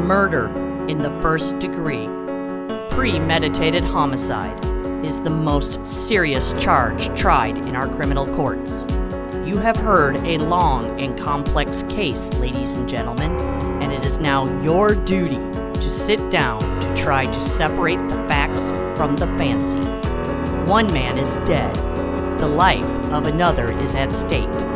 Murder in the first degree, premeditated homicide, is the most serious charge tried in our criminal courts. You have heard a long and complex case, ladies and gentlemen, and it is now your duty to sit down to try to separate the facts from the fancy. One man is dead. The life of another is at stake.